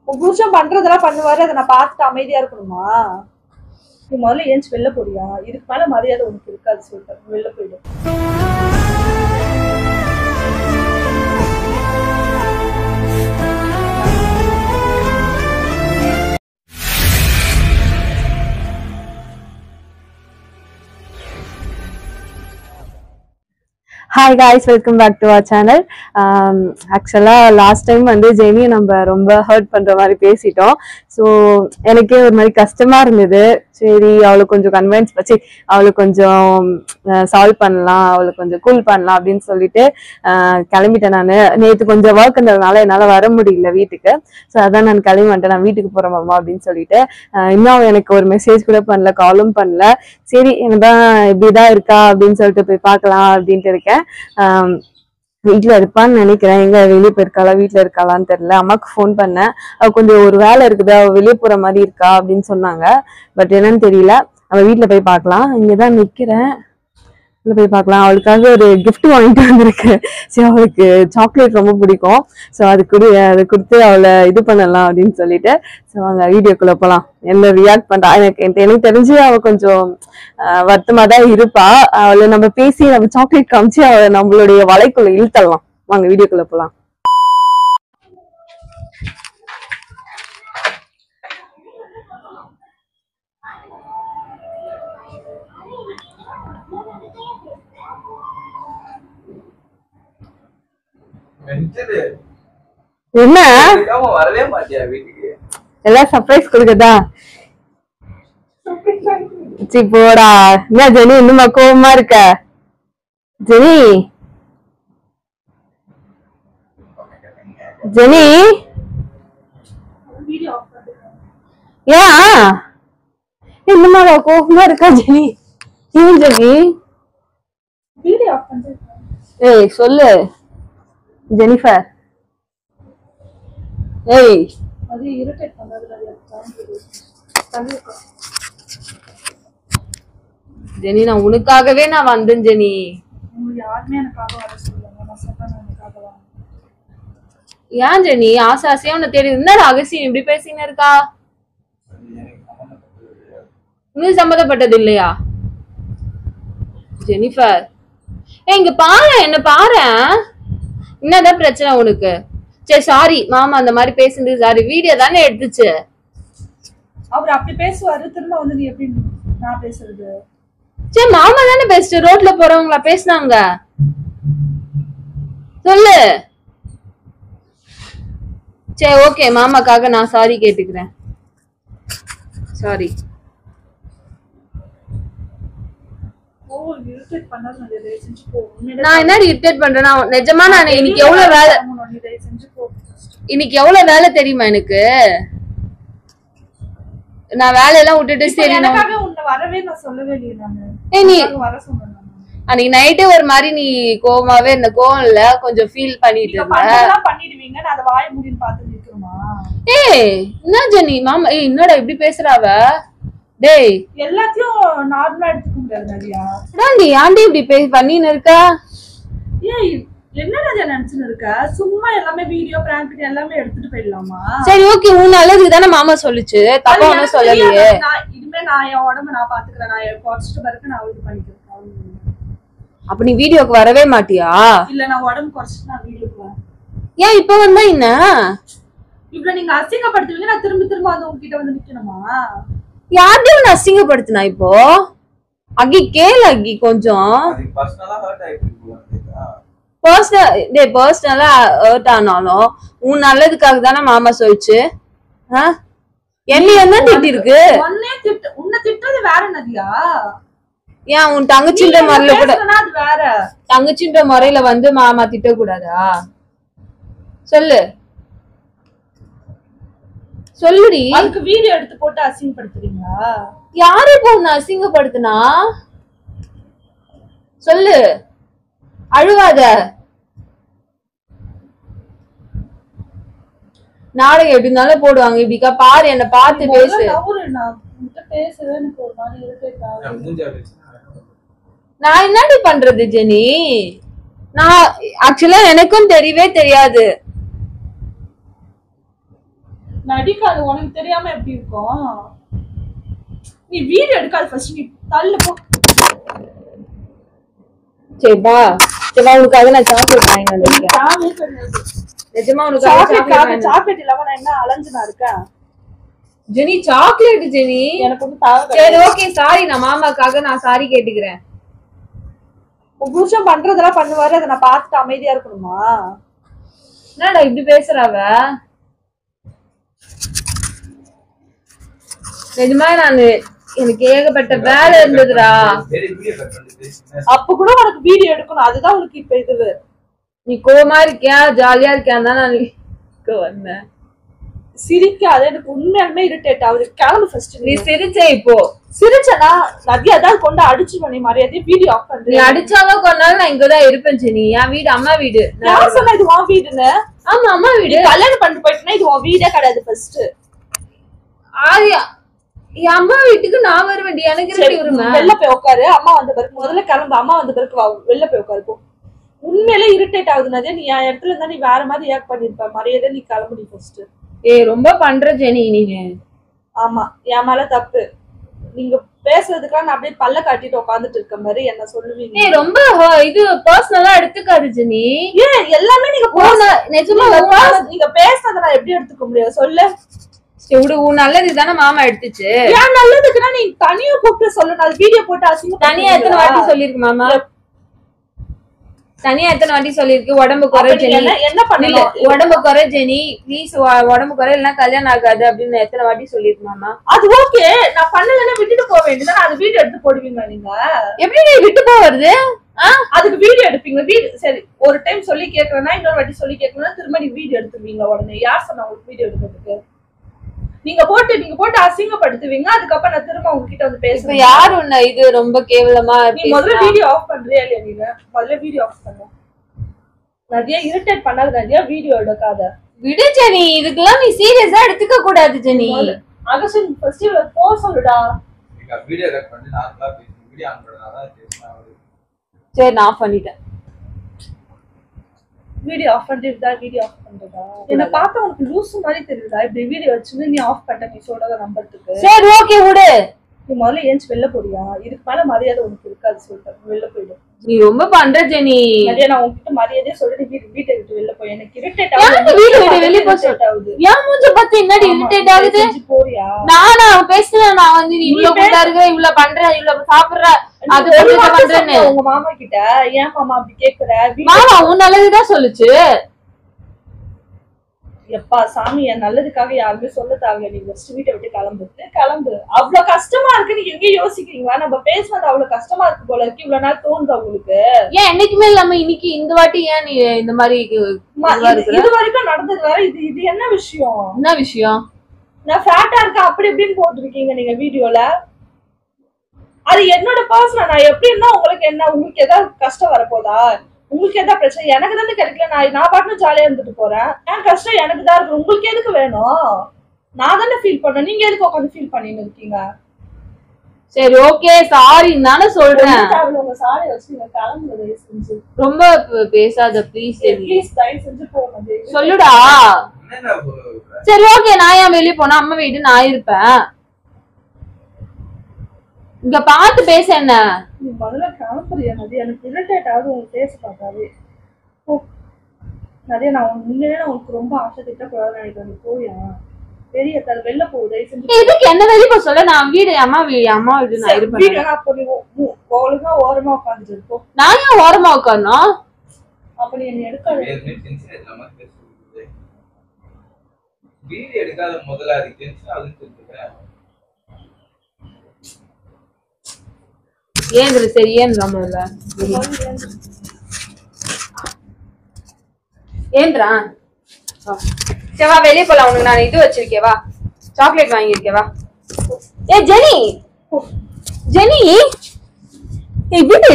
புருஷன் பண்றதெல்லாம் பண்ணுவாரு, அதை நான் பார்த்துட்டு அமைதியா இருக்கணுமா? நீ முதல்ல ஏஞ்சி வெளில போறியா? இதுக்கு மேல மரியாதை உனக்கு இருக்காது சொல்லிட்டு வெளில போயிடு. Hi guys, welcome back to our channel. Actually last time வந்து ஜெனியை நம்ம ரொம்ப ஹர்ட் பண்ற மாதிரி பேசிட்டோம். ஸோ எனக்கே ஒரு மாதிரி கஷ்டமா இருந்தது. சரி அவளுக்கு கொஞ்சம் கன்வின்ஸ் வச்சு அவளுக்கு கொஞ்சம் சால்வ் பண்ணலாம், அவளுக்கு கொஞ்சம் கூல் பண்ணலாம் அப்படின்னு சொல்லிட்டு கிளம்பிட்டேன். நான் நேற்று கொஞ்சம் ஒர்க் இருந்ததுனால என்னால் வர முடியல வீட்டுக்கு. ஸோ அதான் நான் கிளம்பி வந்துட்டேன், நான் வீட்டுக்கு போறேன் மாமா அப்படின்னு சொல்லிட்டு. இன்னும் எனக்கு ஒரு மெசேஜ் கூட பண்ணல, காலும் பண்ணல. சரி என்னதான் இப்படிதான் இருக்கா அப்படின்னு சொல்லிட்டு போய் பார்க்கலாம் அப்படின்ட்டு இருக்கேன். வீட்டுல இருப்பான்னு நினைக்கிறேன். எங்க வெளியே போயிருக்காளா வீட்டுல இருக்காளான்னு தெரியல. அம்மாக்கு ஃபோன் பண்ணேன், அவ கொஞ்சம் ஒரு வேலை இருக்குது, அவ வெளியே போற மாதிரி இருக்கா அப்படின்னு சொன்னாங்க. பட் என்னன்னு தெரியல. அவ வீட்டுல போய் பார்க்கலாம். இங்கதான் நிக்கிறேன், உள்ள போய் பார்க்கலாம். அவளுக்காக ஒரு கிஃப்ட் வாங்கிட்டு வந்திருக்கு. சரி அவளுக்கு சாக்லேட் ரொம்ப பிடிக்கும். ஸோ அதை கொடுத்து அவளை இது பண்ணலாம் அப்படின்னு சொல்லிட்டு. ஸோ அவங்க வீடியோக்குள்ள போகலாம். என்ன ரியாக்ட் பண்றா எனக்கு தெரிஞ்சு அவ கொஞ்சம் வருத்தமா தான் இருப்பா. அவளை நம்ம பேசி நம்ம சாக்லேட் காமிச்சு அவளை நம்மளுடைய வலைக்குள்ள இழுத்தரலாம். வாங்க வீடியோக்குள்ள போகலாம். என்ன வரவே மாட்டியா வீட்டுக்கு? எல்லாம் சர்ப்ரைஸ் கொடுக்கதா? சி போடா. என்ன ஜெனி இன்னுமா கோவமா இருக்க? ஜெனி ஜெனி ஏன் இன்னுமா கோவமா இருக்கா ஜெனி? ஏன் ஜெனி? ஏய் சொல்லு ஜெனிஃபர். ஏய் அது இரிட்டேட் பண்ணதுல ஜெனி நான் உனக்காகவே நான் வந்தேன் ஜெனி. யாருமே எனக்காக வர சொல்லுங்க, நான் சொன்னேன் எனக்காக வா. ஏன் ஜெனி ஆசை ஆசையா உன்னை தேடி இருந்தா ரகசியம் இப்படி பேசின்னு இருக்கா? இன்னும் சம்மந்தப்பட்டது இல்லையா ஜெனிஃபர்? இங்க பாரு, என்ன பாரு, என்னதான் பிரச்சனை உனக்கு? சரி சாரி மாமா அந்த மாதிரி பேசுனது சாரி, வீடியோ தானே எடுத்துச்சு. அவர் அப்படி பேசுவாரு, திரும்ப வந்து நீ எப்படி நான் பேசுறது? சரி மாமா தானே பேசிட்டு ரோட்ல போறவங்களா பேசினாங்க, சொல்லு. சரி ஓகே மாமாக்காக நான் சாரி கேட்டுக்கிறேன். சாரி. நான் என்ன இரிட்டேட் பண்றேன்னா நிஜமா நான் இன்னைக்கு எவ்வளவு வேலை, இன்னைக்கு எவ்வளவு வேலை தெரியுமா எனக்கு? நான் வேலையெல்லாம் விட்டுட்டு சரி அன்னைக்கு நைட்டே ஒரு மாதிரி நீ கோவமாவே இருந்த. கோவம் இல்ல, கொஞ்சம் ஃபீல் பண்ணிட்டு இருந்த. ஏய் என்ன ஜெனி மாமா, ஏய் என்னடா இப்படி பேசுறாவ? டேய் எல்லாத்தையும் நார்மலா எடுத்துக்க முடியாது நதியா. நீ ஆண்டி இப்படி பண்ணின்னு இருக்கா? ஏய் என்னடா நினைச்சுன்னு இருக்க? சும்மா எல்லாமே வீடியோ பிராங்க் எல்லாமே எடுத்துட்டு போயிடலாமா? சரி ஓகே, உன் நல்லதுக்கு தானே மாமா சொல்லுச்சு, தப்பா ஒன்னும் சொல்லலையே. இனிமே நான் என் உடம்ப நான் பாத்துக்கிறேன், நான் குறைச்சிட்டு பிறகு நான் இது பண்ணிக்கிறேன். அப்ப நீ வீடியோக்கு வரவே மாட்டியா? இல்ல நான் உடம்பு குறைச்சிட்டு நான் வீடியோக்கு வரேன். ஏன் இப்ப வந்தா என்ன இப்ப நீங்க அசிங்கப்படுத்துவீங்க, நான் திரும்ப திரும்ப வந்து உங்ககிட்ட வந்து நிக்கணுமா? யாரையும் நான் அசிங்கப்படுத்தினா இப்போ? அகி கேளு அகி கொஞ்சம். பர்சனலா ஹர்ட் ஆனாலும் உன் நல்லதுக்காக தானே மாமா சொல்லிச்சு. என்ன என்ன திட்டி இருக்கு? உன்னை திட்டுறது வேற நதியா. ஏன் உன் தங்கச்சின்ற முறையில கூட வேற தங்கச்சின்ற முறையில வந்து மாமா திட்ட கூடாதா? சொல்லு சொல்லுடி. அதுக்கு வீடியோ எடுத்து போட்டு அசிங்கப்படுத்துறீங்களா? யாரு இப்போ உன்னை அசிங்கப்படுத்தினா? சொல்லு, அழுவாத. நாடகம் எப்படி இருந்தாலும் போடுவாங்க. இப்படிக்கா பாரு, என்ன பார்த்து பேசு. நான் என்னடி பண்றது ஜெனி? நான் ஆக்சுவலா எனக்கும் தெரியவே தெரியாது. நடிக்காது உனக்கு தெரியாம எப்படி இருக்கும் நீ வீடியோ எடுக்காது ஃபர்ஸ்ட் நீ தள்ளு போ சரிப்பா உனக்காக நான் சாக்லேட் வாங்கி வந்திருக்கேன் நிஜமா உனக்காக சாக்லேட் இல்லாம நான் என்ன அலைஞ்சு இருக்கேன் ஜெனி சாக்லேட் ஜெனி எனக்கு வந்து சரி ஓகே சாரி நான் மாமாக்காக நான் சாரி கேட்டுக்கிறேன் உன் புருஷன் பண்றதெல்லாம் பண்ணுவாரு அதை நான் பார்த்துட்டு அமைதியா இருக்கணுமா என்னடா இப்படி பேசுறாவ நிஜமா நானு எனக்கு ஏகப்பட்ட வேலை இருந்ததுடா அப்ப கூட உனக்கு வீடியோ எடுக்கணும் அதுதான் உனக்கு இப்ப இது நீ கோவமா இருக்கியா ஜாலியா இருக்கியான்னு தான் நான் வந்தேன் சிரிக்காத எனக்கு உண்மையாலுமே இரிட்டேட் ஆகுது கிளம்பு ஃபர்ஸ்ட் நீ சிரிச்ச இப்போ சிரிச்சனா நதியா தான் கொண்டு அடிச்சு பண்ணி மரியாதையை வீடியோ ஆஃப் பண்றேன் நீ அடிச்சாலும் கொண்டாலும் நான் இங்கதான் இருப்பேன் ஜெனி என் வீடு அம்மா வீடு நான் சொன்ன இது உன் வீடுன்னு ஆமா அம்மா வீடு கல்யாணம் பண்ணிட்டு போயிட்டுனா இது உன் வீடே கிடையாது ஃபர்ஸ்ட் ஆரியா என் அம்மா வீட்டுக்கு நான் வருவேன் எனக்கு வெளில போய் உட்காரு அம்மா வந்த பிறகு முதல்ல கிளம்பு அம்மா வந்த பிறகு வெளில போய் உட்காரு போ உண்மையிலே இரிட்டேட் ஆகுது நதியா நீ என் இடத்துல இருந்தா நீ வேற மாதிரி ரியாக்ட் பண்ணிருப்ப மரியாதை நீ கிளம்பு ஃபர்ஸ்ட் ரொம்ப பண்ற ஜெனி நீங்க ஆமா என் மேல தப்பு நீங்க பேசுறதுக்காக நான் அப்படியே பல்ல காட்டிட்டு உட்காந்துட்டு இருக்க மாதிரி என்ன சொல்லுவீங்க ரொம்ப இது பர்சனலா எடுத்துக்காது ஜெனி ஏன் எல்லாமே நீங்க நிஜமா நீங்க பேசுறத நான் எப்படி எடுத்துக்க முடியாது சொல்லு விடு உன் நல்லது தானே மாமா எடுத்துச்சு ஏன் நல்லதுக்குன்னா நீ தனியா கூப்பிட்டு சொல்லணும் அது வீடியோ போட்டு அசிங்க தனியா எத்தனை வாட்டி சொல்லிருக்கு மாமா தனியா எத்தனை வாட்டி சொல்லிருக்கு உடம்பு குறை ஜெனி என்ன பண்ணல உடம்பு குறை ஜெனி ப்ளீஸ் உடம்பு குறை இல்லைன்னா கல்யாணம் ஆகாது அப்படின்னு எத்தனை வாட்டி சொல்லிருக்கு மாமா அது ஓகே நான் பண்ணலன்னா விட்டுட்டு போக வேண்டியதுதான் அது வீடியோ எடுத்து போடுவீங்க நீங்க எப்படி நீ விட்டு போவது அதுக்கு வீடியோ எடுப்பீங்க சரி ஒரு டைம் சொல்லி கேட்கறேன்னா இன்னொரு வாட்டி சொல்லி கேட்கறேன்னா திரும்ப நீ வீடியோ எடுத்துருவீங்க உடனே யார் சொன்னா உங்களுக்கு வீடியோ எடுக்கிறதுக்கு நீங்க போட்டு அசிங்கப்படுத்துவீங்க அதுக்கப்புறம் நான் திரும்ப உங்ககிட்ட வந்து பேசுறேன் யாரு உன்ன இது ரொம்ப கேவலமா நீ முதல்ல வீடியோ ஆஃப் பண்றியா இல்லையா நீங்க முதல்ல வீடியோ ஆஃப் பண்ணு நதியா இரிட்டேட் பண்ணாத நதியா வீடியோ எடுக்காத விடு ஜெனி இதுக்கெல்லாம் நீ சீரியஸா எடுத்துக்க கூடாது ஜெனி அகசன் ஃபெஸ்டிவல் போ சொல்லுடா வீடியோ ரெக்கார்ட் பண்ணி நார்மலா பேசி வீடியோ ஆன் பண்ணாதான் பேசலாம் சரி நான் ஆஃப் பண்ணிட்டேன் வீடியோ ஆஃப் பண்ணிட்டு வீடியோ ஆஃப் பண்றதா என்ன பார்த்தா உனக்கு லூஸ் மாதிரி தெரியுதா இப்படி வீடியோ வச்சுன்னு நீ ஆஃப் பண்ணிட்ட நீ சொல்றத நம்பறதுக்கு சரி ஓகே விடு நீ முதல்ல ஏஞ்சி வெளில போறியா இதுக்கு மேல மரியாதை உனக்கு இருக்காது சொல்லிட்டேன் வெளில போயிடு நீ ரொம்ப பண்ற ஜெனி நிறைய நான் உன்கிட்ட மரியாதையே சொல்லிட்டு வீட்டை விட்டு வெளில போய் எனக்கு இரிட்டேட் ஆகுது வீடு விட்டு வெளிய போ ஆகுது ஏன் மூஞ்ச பார்த்து என்னடி இரிட்டேட் ஆகுது போறியா நானா பேசுறேன் நான் வந்து நீ இவ்ளோ குண்டா இருக்க இவ்ளோ பண்ற இவ்ளோ சாப்பிடுற அது பண்றேன்னு உங்க மாமா கிட்ட ஏன் மாமா அப்படி கேக்குற மாமா உன் நல்லதுதான் சொல்லுச்சு எப்பா சாமி என் நல்லதுக்காக யாருமே சொல்ல தேவையில்ல நீ ஃபர்ஸ்ட் வீட்டை விட்டு கிளம்பு அவ்வளவு கஷ்டமா இருக்கு நீங்க எங்க யோசிக்கிறீங்களா நம்ம பேசுறது அவ்வளவு கஷ்டமா இருக்கு போல இருக்கு இவ்வளவு நாள் தோணுது உங்களுக்கு ஏன் என்னைக்குமே இல்லாம இன்னைக்கு இந்த வாட்டி ஏன் நீ இந்த மாதிரி இது வரைக்கும் நடந்தது வேற இது என்ன விஷயம் நான் ஃபேட்டா இருக்கேன் அப்படி இப்படின்னு போட்டுருக்கீங்க நீங்க வீடியோல அது என்னோட பர்சனல் நான் எப்படி இருந்தா உங்களுக்கு ஏதாவது கஷ்டம் வரப்போதா உங்களுக்கு ஏதாவது பிரச்சனை எனக்கு தானே கிடைக்கல நான் பாட்டுன்னு ஜாலியா இருந்துட்டு போறேன் என் கஷ்டம் எனக்கு தான் இருக்கு உங்களுக்கு எதுக்கு வேணும் நான் தானே ஃபீல் பண்ணேன் நீங்க எதுக்கு உட்காந்து ஃபீல் பண்ணிட்டு இருக்கீங்க சரி ஓகே சாரி நானே சொல்றேன் உங்க சாரி வச்சு நீங்க கிளம்புறது செஞ்சு ரொம்ப பேசாத ப்ளீஸ் தயவு செஞ்சு போங்க சொல்லுடா சரி ஓகே நான் ஏன் வெளியே போனா அம்மா வீடு நான் இருப்பேன் இங்க பாத்து பேச என்ன நீ முதல்ல கிளம்புறியா நதியா எனக்கு இரிட்டேட் ஆகுது உங்க பேச பார்த்தாவே நதியா நான் உண்மையிலே உனக்கு ரொம்ப ஆசை திட்டக்கூடாதுன்னு நினைக்கிறேன் நீ போயா பெரிய தலை வெளில போகுது இதுக்கு என்ன வெளியே போக சொல்ல நான் வீடு அம்மா வீடு நான் இருப்பேன் அப்ப நீ ஒழுங்கா ஓரமா உட்காந்துட்டு இருக்கோம் நான் ஏன் ஓரமா உட்காரணும் அப்ப நீ என்ன எடுக்காது வீடியோ எடுக்காத முதல்ல அது டென்ஷன் ஆகுதுன்னு ஏன் சரி ஏன்றா முதல்ல ஏன்றா சரி வா வெளியே போலாம் உனக்கு நான் இது வச்சிருக்கேன் வா சாக்லேட் வாங்கியிருக்கேன் வா ஏ ஜெனி விடு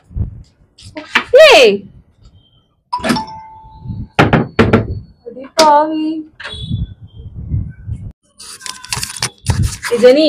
ஏய் பாவி ஜெனி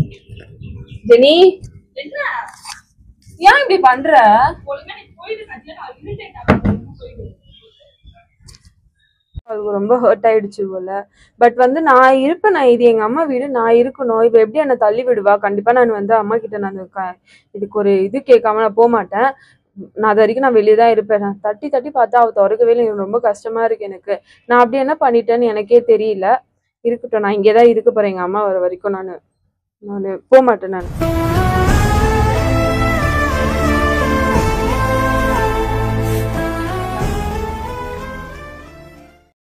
என்ன ஏன் இப்படி பண்ற ஒழுங்கா நீ போயிடு நதியா நான் இரிட்டேட் ஆகுது அவளுக்கு ரொம்ப ஹர்ட் ஆயிடுச்சு போல. பட் வந்து நான் இருப்பேன், நான் இது எங்க அம்மா வீடு, நான் இருக்கணும். இவ எப்படி என்னை தள்ளி விடுவா? கண்டிப்பா நான் வந்து அம்மா கிட்ட நான் இதுக்கு ஒரு இது கேட்காம நான் போக மாட்டேன். நான் அது வரைக்கும் நான் வெளியே தான் இருப்பேன். நான் தட்டி தட்டி பார்த்தா அவ திறக்கவே இல்லை. எனக்கு ரொம்ப கஷ்டமா இருக்கு எனக்கு. நான் அப்படி என்ன பண்ணிட்டேன்னு எனக்கே தெரியல. இருக்கட்டும், நான் இங்கேதான் இருக்க போறேன் எங்க அம்மா வர வரைக்கும். நான் போக மாட்டேன் நான்.